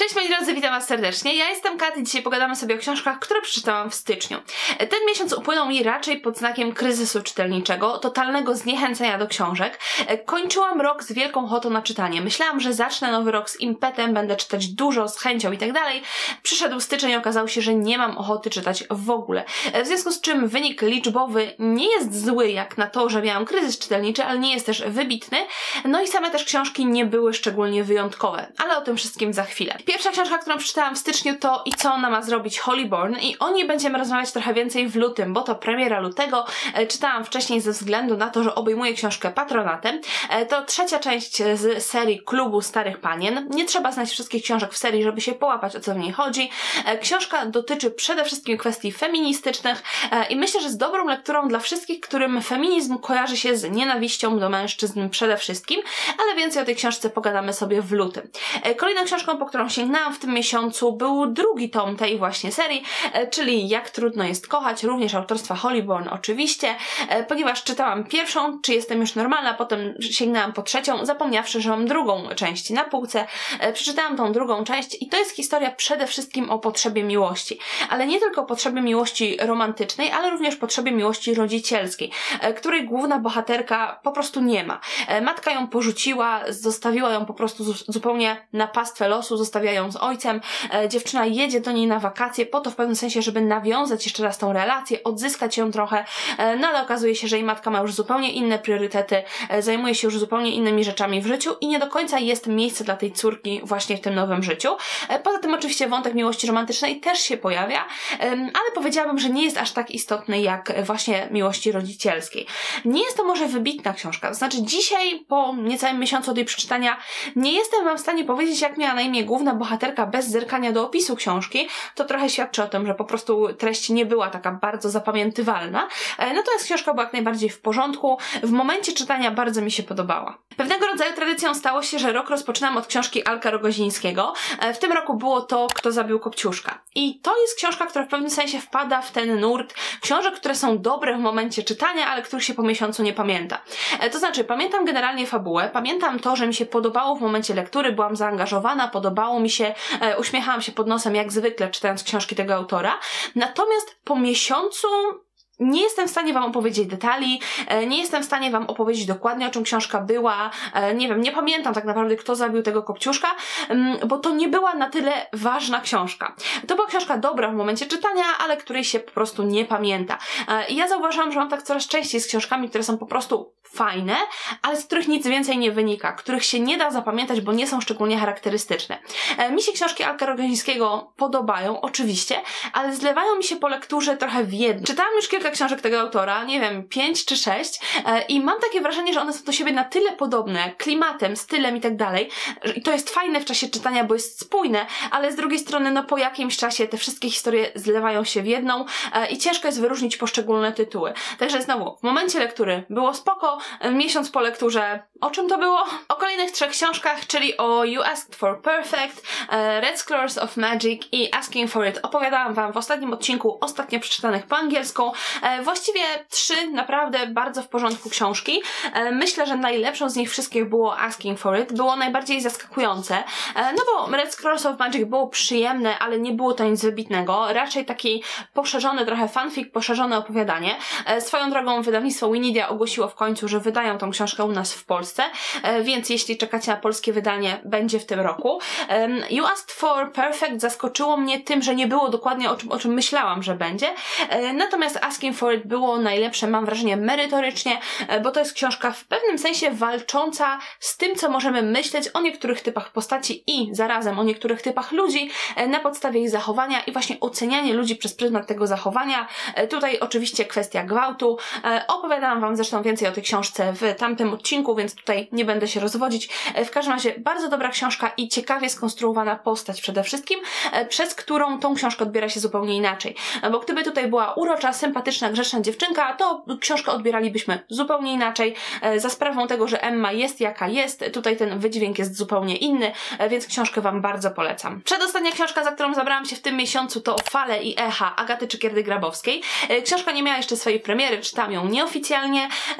Cześć moi drodzy, witam was serdecznie. Ja jestem Kat i dzisiaj pogadamy sobie o książkach, które przeczytałam w styczniu. Ten miesiąc upłynął mi raczej pod znakiem kryzysu czytelniczego, totalnego zniechęcenia do książek. Kończyłam rok z wielką ochotą na czytanie. Myślałam, że zacznę nowy rok z impetem, będę czytać dużo, z chęcią i tak dalej. Przyszedł styczeń i okazało się, że nie mam ochoty czytać w ogóle. W związku z czym wynik liczbowy nie jest zły jak na to, że miałam kryzys czytelniczy, ale nie jest też wybitny. No i same też książki nie były szczególnie wyjątkowe, ale o tym wszystkim za chwilę. Pierwsza książka, którą przeczytałam w styczniu, to I co ona ma zrobić Hollyborn, i o niej będziemy rozmawiać trochę więcej w lutym, bo to premiera lutego. Czytałam wcześniej ze względu na to, że obejmuję książkę patronatem. To trzecia część z serii Klubu Starych Panien. Nie trzeba znać wszystkich książek w serii, żeby się połapać, o co w niej chodzi. Książka dotyczy przede wszystkim kwestii feministycznych i myślę, że z dobrą lekturą dla wszystkich, którym feminizm kojarzy się z nienawiścią do mężczyzn przede wszystkim, ale więcej o tej książce pogadamy sobie w lutym. Kolejną książką, po którą sięgnęłam w tym miesiącu, był drugi tom tej właśnie serii, czyli Jak trudno jest kochać, również autorstwa Hollyborn oczywiście, ponieważ czytałam pierwszą, Czy jestem już normalna, potem sięgnęłam po trzecią, zapomniawszy, że mam drugą część na półce. Przeczytałam tą drugą część i to jest historia przede wszystkim o potrzebie miłości, ale nie tylko o potrzebie miłości romantycznej, ale również potrzebie miłości rodzicielskiej, której główna bohaterka po prostu nie ma. Matka ją porzuciła, zostawiła ją po prostu zupełnie na pastwę losu, zostawia ją z ojcem. Dziewczyna jedzie do niej na wakacje po to w pewnym sensie, żeby nawiązać jeszcze raz tą relację, odzyskać ją trochę, no ale okazuje się, że jej matka ma już zupełnie inne priorytety, zajmuje się już zupełnie innymi rzeczami w życiu i nie do końca jest miejsce dla tej córki właśnie w tym nowym życiu. Poza tym oczywiście wątek miłości romantycznej też się pojawia, ale powiedziałabym, że nie jest aż tak istotny jak właśnie miłości rodzicielskiej. Nie jest to może wybitna książka, to znaczy dzisiaj po niecałym miesiącu od jej przeczytania nie jestem wam w stanie powiedzieć, jak miała na imię główna bohaterka bez zerkania do opisu książki. To trochę świadczy o tym, że po prostu treść nie była taka bardzo zapamiętywalna. Natomiast książka była jak najbardziej w porządku. W momencie czytania bardzo mi się podobała. Pewnego rodzaju tradycją stało się, że rok rozpoczynam od książki Alka Rogozińskiego. W tym roku było to Kto zabił Kopciuszka. I to jest książka, która w pewnym sensie wpada w ten nurt książek, które są dobre w momencie czytania, ale których się po miesiącu nie pamięta. To znaczy, pamiętam generalnie fabułę, pamiętam to, że mi się podobało w momencie lektury, byłam zaangażowana, podobało mi się, uśmiechałam się pod nosem jak zwykle czytając książki tego autora. Natomiast po miesiącu nie jestem w stanie wam opowiedzieć detali, nie jestem w stanie wam opowiedzieć dokładnie, o czym książka była, nie wiem, nie pamiętam tak naprawdę, kto zabił tego Kopciuszka, bo to nie była na tyle ważna książka. To była książka dobra w momencie czytania, ale której się po prostu nie pamięta. I ja zauważyłam, że mam tak coraz częściej z książkami, które są po prostu fajne, ale z których nic więcej nie wynika, których się nie da zapamiętać, bo nie są szczególnie charakterystyczne. Mi się książki Alka Rogozińskiego podobają, oczywiście, ale zlewają mi się po lekturze trochę w jedno. Czytałam już kilka książek tego autora, nie wiem, 5 czy 6 i mam takie wrażenie, że one są do siebie na tyle podobne, klimatem, stylem i tak dalej, i to jest fajne w czasie czytania, bo jest spójne, ale z drugiej strony, no po jakimś czasie te wszystkie historie zlewają się w jedną i ciężko jest wyróżnić poszczególne tytuły. Także znowu, w momencie lektury było spoko, miesiąc po lekturze, o czym to było? O kolejnych 3 książkach, czyli o You Asked for Perfect, Red Scrolls of Magic i Asking for It opowiadałam wam w ostatnim odcinku ostatnio przeczytanych po angielsku. Właściwie 3 naprawdę bardzo w porządku książki. Myślę, że najlepszą z nich wszystkich było Asking for It. Było najbardziej zaskakujące, no bo Red Scrolls of Magic było przyjemne, ale nie było to nic wybitnego. Raczej taki poszerzony trochę fanfic, poszerzone opowiadanie. Swoją drogą wydawnictwo Winidia ogłosiło w końcu, że wydają tą książkę u nas w Polsce, więc jeśli czekacie na polskie wydanie, będzie w tym roku. You Asked for Perfect zaskoczyło mnie tym, że nie było dokładnie o czym myślałam, że będzie. Natomiast Asking for It było najlepsze, mam wrażenie, merytorycznie, bo to jest książka w pewnym sensie walcząca z tym, co możemy myśleć o niektórych typach postaci i zarazem o niektórych typach ludzi na podstawie ich zachowania i właśnie ocenianie ludzi przez pryzmat tego zachowania. Tutaj oczywiście kwestia gwałtu. Opowiadałam wam zresztą więcej o tej książce w tamtym odcinku, więc tutaj nie będę się rozwodzić. W każdym razie bardzo dobra książka i ciekawie skonstruowana postać przede wszystkim, przez którą tą książkę odbiera się zupełnie inaczej. Bo gdyby tutaj była urocza, sympatyczna, grzeczna dziewczynka, to książkę odbieralibyśmy zupełnie inaczej. Za sprawą tego, że Emma jest jaka jest, tutaj ten wydźwięk jest zupełnie inny, więc książkę wam bardzo polecam. Przedostatnia książka, za którą zabrałam się w tym miesiącu, to Fale i echa Agaty Czykierdy-Grabowskiej. Książka nie miała jeszcze swojej premiery, czytam ją nieoficjalnie, no i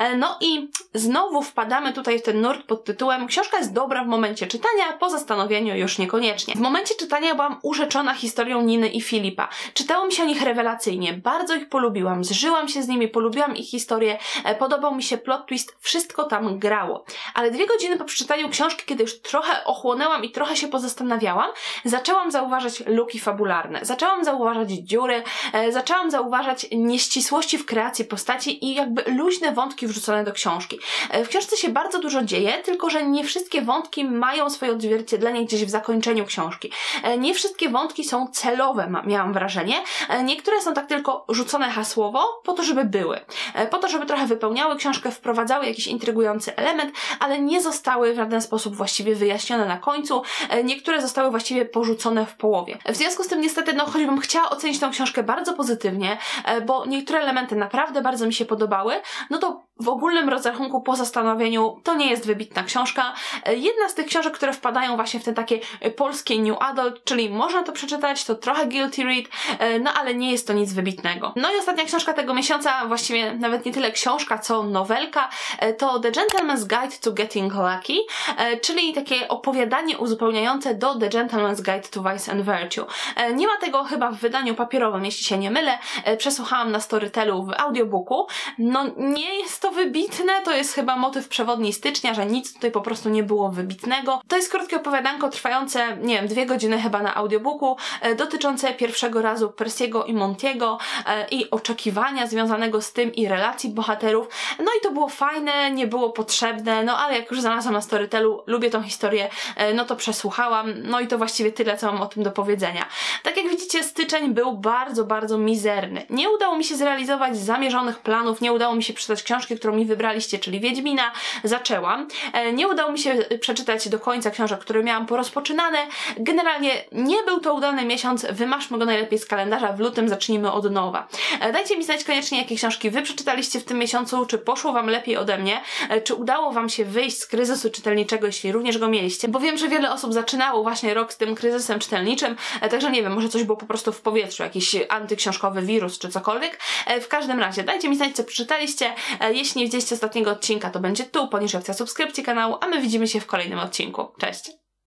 I znowu wpadamy tutaj w ten nurt pod tytułem książka jest dobra w momencie czytania, po zastanowieniu już niekoniecznie. W momencie czytania byłam urzeczona historią Niny i Filipa. Czytało mi się o nich rewelacyjnie, bardzo ich polubiłam, zżyłam się z nimi, polubiłam ich historię, podobał mi się plot twist, wszystko tam grało. Ale 2 godziny po przeczytaniu książki, kiedy już trochę ochłonęłam i trochę się pozastanawiałam, zaczęłam zauważać luki fabularne, zaczęłam zauważać dziury, zaczęłam zauważać nieścisłości w kreacji postaci i jakby luźne wątki wrzucone do książki. W książce się bardzo dużo dzieje, tylko że nie wszystkie wątki mają swoje odzwierciedlenie gdzieś w zakończeniu książki. Nie wszystkie wątki są celowe, miałam wrażenie. Niektóre są tak tylko rzucone hasłowo, po to, żeby były. Po to, żeby trochę wypełniały książkę, wprowadzały jakiś intrygujący element, ale nie zostały w żaden sposób właściwie wyjaśnione na końcu. Niektóre zostały właściwie porzucone w połowie. W związku z tym niestety, no choćbym chciała ocenić tę książkę bardzo pozytywnie, bo niektóre elementy naprawdę bardzo mi się podobały, no to w ogólnym rozrachunku po zastanowieniu to nie jest wybitna książka. Jedna z tych książek, które wpadają właśnie w te takie polskie new adult, czyli można to przeczytać, to trochę guilty read, no ale nie jest to nic wybitnego. No i ostatnia książka tego miesiąca, właściwie nawet nie tyle książka, co nowelka, to The Gentleman's Guide to Getting Lucky, czyli takie opowiadanie uzupełniające do The Gentleman's Guide to Vice and Virtue. Nie ma tego chyba w wydaniu papierowym, jeśli się nie mylę. Przesłuchałam na Storytelu w audiobooku. No nie jest to wybitne, to jest chyba motyw przewodni stycznia, że nic tutaj po prostu nie było wybitnego. To jest krótkie opowiadanko trwające, nie wiem, 2 godziny chyba na audiobooku, dotyczące pierwszego razu Percy'ego i Monty'ego i oczekiwania związanego z tym i relacji bohaterów. No i to było fajne, nie było potrzebne, no ale jak już znalazłam na Storytelu, lubię tą historię, no to przesłuchałam, no i to właściwie tyle, co mam o tym do powiedzenia. Tak jak widzicie, styczeń był bardzo, bardzo mizerny. Nie udało mi się zrealizować zamierzonych planów, nie udało mi się przeczytać książki, którą mi wybraliście, czyli Wiedźmina. Zaczęłam. Nie udało mi się przeczytać do końca książek, które miałam porozpoczynane. Generalnie nie był to udany miesiąc, wymaszmy go najlepiej z kalendarza, w lutym zacznijmy od nowa. Dajcie mi znać koniecznie, jakie książki wy przeczytaliście w tym miesiącu, czy poszło wam lepiej ode mnie, czy udało wam się wyjść z kryzysu czytelniczego, jeśli również go mieliście, bo wiem, że wiele osób zaczynało właśnie rok z tym kryzysem czytelniczym, także nie wiem, może coś było po prostu w powietrzu, jakiś antyksiążkowy wirus, czy cokolwiek. W każdym razie, dajcie mi znać, co przeczytaliście. Jeśli nie widzieliście ostatniego odcinka, to będzie tu, poniżej opcja subskrypcji kanału, a my widzimy się w kolejnym odcinku. Cześć!